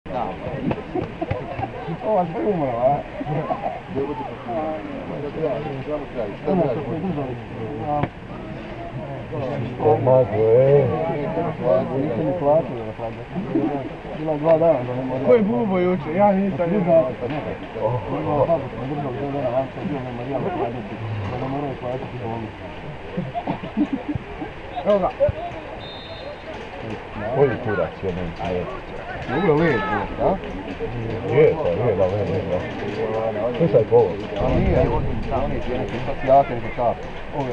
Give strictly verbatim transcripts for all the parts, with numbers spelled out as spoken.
Ova sve umrla, a? O, mazo, ej. Nisam ni platio da sada. Bila dva dana da ne mora. Ko je bubo juče? Ja nisam Druga auta, nekako. Ima babu sam držao dva dana, vam sam bio ne morijalo platiti. Da ne moraju platiti bolu. Evo ga. Koji kurac jedan, ajde. Dobro led, da? Je, pa je, da, je, je, da. Slušaj po ovo. A nije, oni će neki jake neke kape. Ove.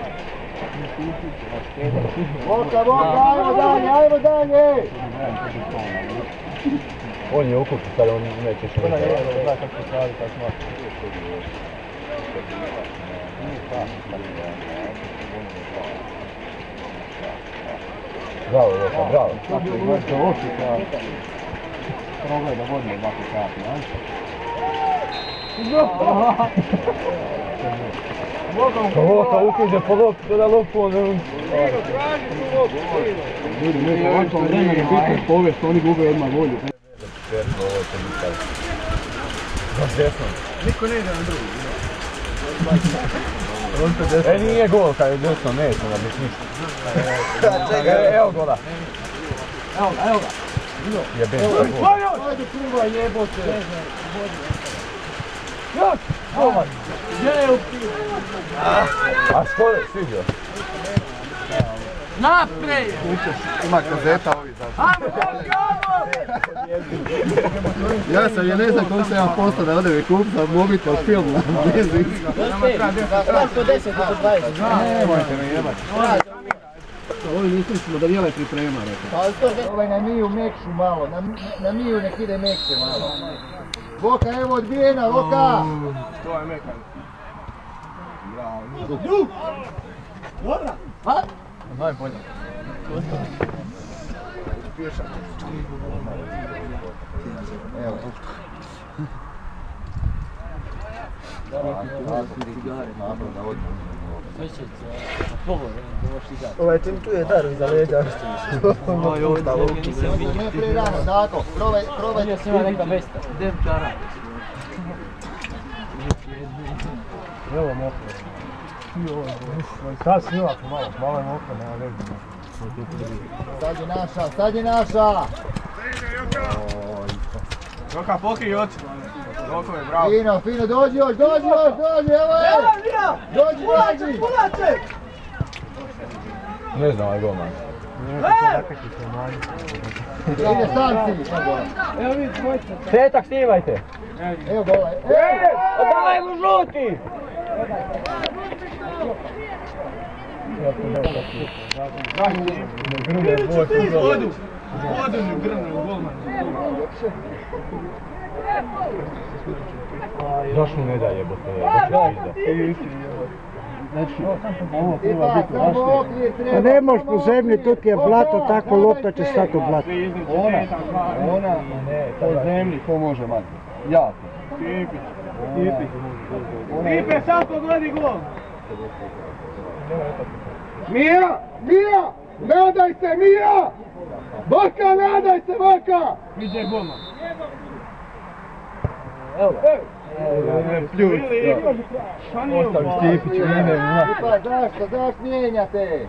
Voka, voka, ajmo dalje, ajmo dalje! On je ukup, sad on neće što Ona je, da zna kako se radi, kako smaka. Bravo, Voka, bravo. Kako je gledajte oči kao progleda vodne ovako kapi, a? Voka ukuđe po loptu, da lopu on... Ljudi, ne, ovako vremena je bitno povijest, oni gube odmah volju. Desno, ovo je to nikad. Baš desno. Niko ne ide na drugi. E, nije gol, kad je desno, neće da biš ništa. Čekaj, evo gola. Evo ga, evo ga. Jebem za gol. Ajde kurva, jebote! Još! Golman! Gdje je u pivu? A što je, sviđo? Naprej! Ima kazeta ovi za... Ajmo, kamo! Ja sam, ja ne znam koliko sam ja postao da ode mi kup za mobitel film na vezi. sto deset do dvadeset. Nemojte me jebati. Ovi mislimo da Jele priprema, rekao. Ovaj na Miju mekšu malo, na Miju nek ide mekše malo. Voka, evo odbijena, Voka! To je mekan. Dobra! A? Najbolje. Evo. Ovaj tim tu je dar iza leđa. Oj, oj, da luki. Ne prije rano, tako, probaj, probaj. Vidio sam ima neka vesta. Idem čara. Evo mokro. Sad snila malo, malo je mokro, nema veze. Sad je naša, sad je naša! Joka, pokrij oči. Roko je bravo. Fino, fino, dođi još, dođi još, dođi, evo je! Evo Mija! Dođi, dođi! Pulače! Ne znam, ovaj golman. Ide Sanci! Evo vidi, dvojca. Petak, snimajte! Evo gola, evo! Daj mu žuti! Odu! Odu mi grne u golman. Zašto mu ne da jebote? Znači, ovo treba biti Samo vaše. okvir treba! Pa ne možeš po zemlji, tu je blato, tako lopta će stati u blato. Ona, ona, po zemlji, ko može mati? Ja. Tipić. Tipić. Tipe, sad pogodi gol. Mija! Mija! Nadaj se, Mija! Voka, nadaj se, Voka! Viđe golman. Evo ga. Pljuč. Šta nije u balu? Stipić, ide na. Pa zašto, zašto mijenjate?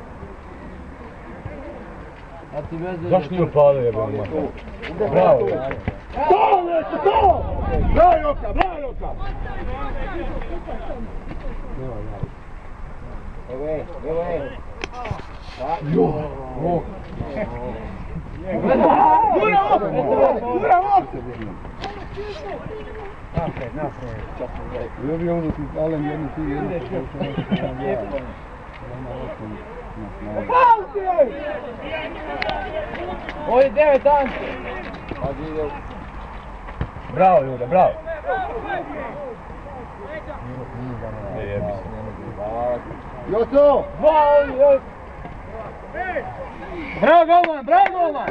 Zašto nije upalio jebem ma? Bravo! To, nešto, to! Bravo, Joka, bravo, Joka! Evo je, evo je. Jo! Gura op! Gura op! Napred, napred. Ja bi ovdje ti Alen jednu ti jednu. Pauti! Ovo je devet Ante. Bravo ljude, bravo! Ne jebi se. Joco! Dva, oj, oj. Bravo golman, bravo golman!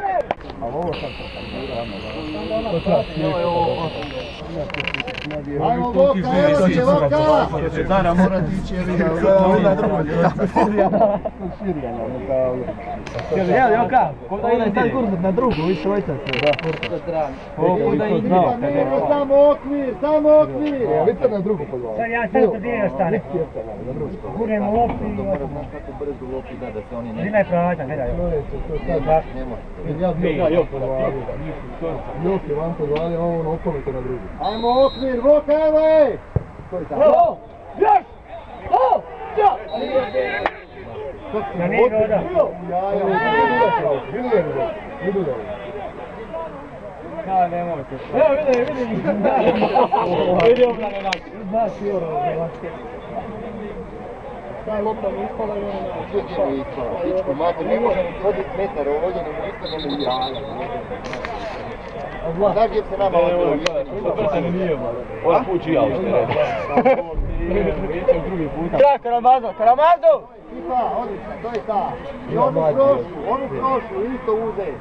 Ajmo Voka, evo će Voka! Dara mora tići jer je na drugoj Jel, Joka, koda ide sad gurnut na drugu, više ojca se. Ovo da ide. Samo okvir, samo okvir! Vidite na drugu podvala. Sad ja sad kod nije ostane. Gurnemo loptu i ovo. Kako brzo lopti da da se oni ne... Dina je pravačna, gledaj. Ja Jok podvalio. Jok je vam podvalio, ovo ono okolite na drugu. Ajmo okvir, Voka, evo ej! O! Još! O! Ja! Na nije voda. Ja, ja, vidi je li vidi je li. Ja, nemojte. Evo vidi, vidi. Vidi obrane nas. Znaš i ono. Taj lopta mi ispala i ono... Gdje mi ispala? Ličku mater, ne možemo hoditi metar ovdje, ne možemo ispala i jaja. Znaš gdje se nama odbilo ispala? Što prsa mi nije, malo. Ovaj put ću ja ušte reći. Drugi puta. Ja, Karamazo, Karamazo! Ipa, odlično, to je ta. I onu prošlu, onu prošlu, isto uzeti.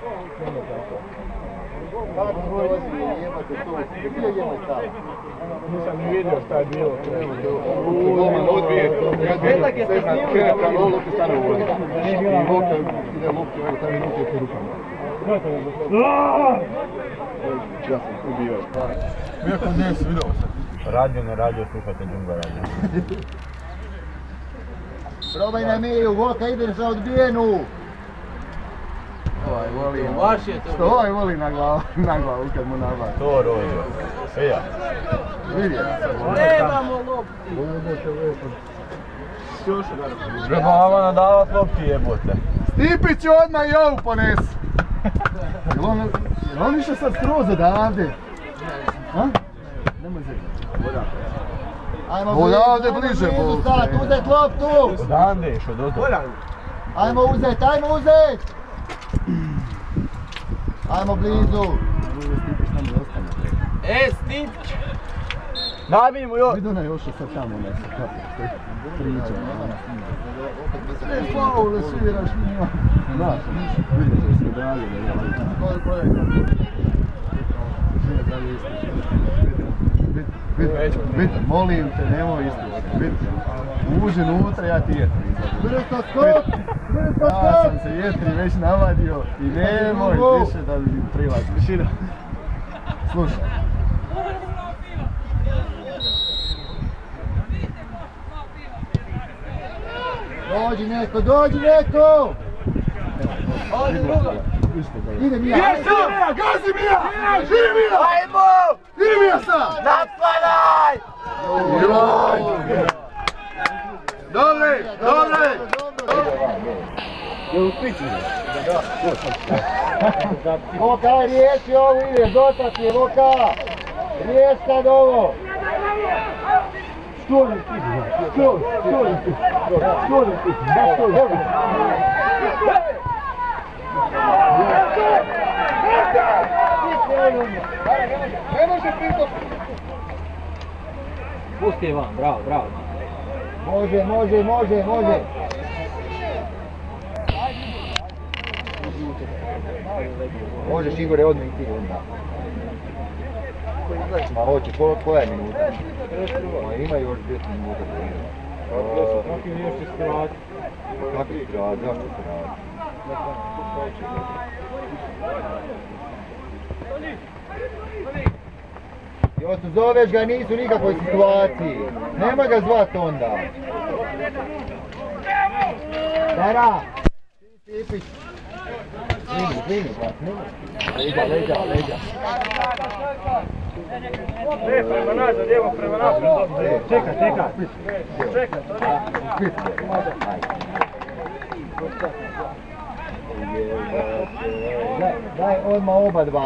Kako se vozi, jebate to, gdje je jebate ta? Nisam ni vidio šta je bilo. Golman odbije, Petak je se snimio. krene prema ovo lopti stane u vodi. I lopta ide lopti, evo taj minuti je po rukama. Ja sam ubio. Iako nisi vidio sad. Radio, ne radio, slušajte Džunga radio. Probaj na Miju, Voka ide za odbijenu. Ovaj voli, Vaš je to. što ovaj voli na glavu, na glavu kad mu nabaci. To rođe. E ja. Vidi je. Nemamo lopti. Treba vama nadavat lopti jebote. Stipić će odmah i ovu ponesi. Jel on, jel on išao sad skroz odavde? Ha? Nemoj zeti. Ajmo Odavde bliže, blizu Bog. sad, uzet loptu! Odande iš, od ozdo. Ajmo uzet, ajmo uzet! Ajmo blizu! E, Stipić! Nabij mu još! Vidu na Joša sad tamo nese, kako je priča. Sve faule sviraš, nima. Znaš, vidio što se dalje da je. Koji projekt? Sve dalje ističe. Vidite, vidite, molim te, nemoj ističe. Vidite, uđe unutra, ja ti jetri izlažem. Brzo skok! Brzo skok! Ja sam se jetri već navadio i nemoj više da mi prilaziš. Slušaj. Dođi neko, dođi neko! Odi druga! Ide Mija! Jesu! Gazi Mija! Ide Mija! Ajmo! Ide Mija sad! Napadaj! Joj! Dobre, dobre! Je u piću? Voka, aj riješi ovo, ide, dotak je, Voka! Riješi sad ovo! Što li ti? Što li? Što li ti? Što li ti? Da što li ti? Ne može pritom! Pusti je van, bravo, bravo. Može, može, može, može! Možeš Igore odmah i ti onda. Ma hoće, koja je minuta? Ma ima još deset minuta. Kako je još iskrivati? Kako je iskrivati? Zašto iskrivati? Josu, zoveš ga, nisu nikakvoj situaciji. Nema ga zvat onda. Dara! Stipić! Zvini, zvini, bak, leđa, leđa, leđa. Ne, prema nazad, evo prema nazad. Čekaj, čekaj. Čekaj, to nije. Daj, daj odmah oba dva.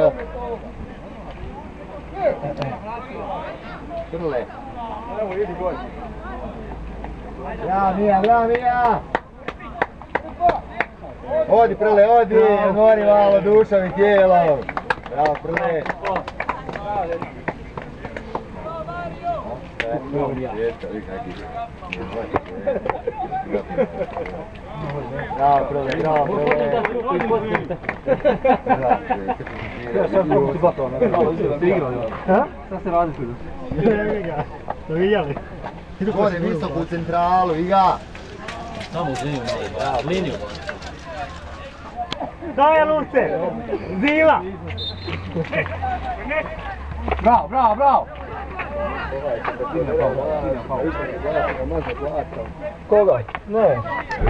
Krle. Evo, idi goj. Ja, Mija, ja, Mija! Odi, Prle, odi, mori malo dušom i tijelom. Bravo, Prle. Bravo, bravo, bravo. Ja sam kako ti batao, ne znam. Ti igrao, ja? Šta ste radili tu? To vidjeli? Gore visoko u centralu, iga! Tamo uz liniju, liniju. Daj, Lunce! Zila! Bravo, bravo, bravo! Koga? Ne.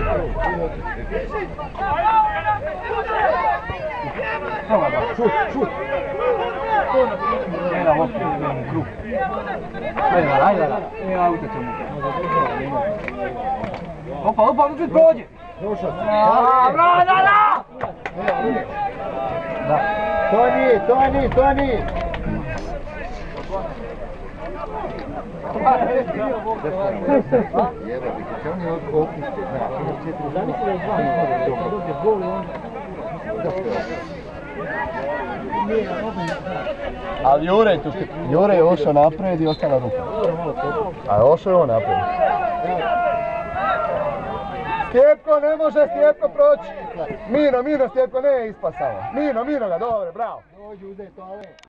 Šut, šut! Jedna lopta, jedan krug. Ajde, ajde, ajde. Ja utječem. Opa, opa, opet prođe! Bravo, da, da! Toni, Toni, Toni! Jebati, kako oni okuste, znaš, imaš četiri dana. Zamisli da je dva, ne dobije gol i onda... Ali Jure je tu, Jure je ošao naprijed i ostala ruka. A ošao je on naprijed. Stjepko, ne može Stjepko proći! Mino, Mino, Stjepko, ne ispa samo. Mino, Mino ga, dobro, bravo. Dođi, uzej toalet.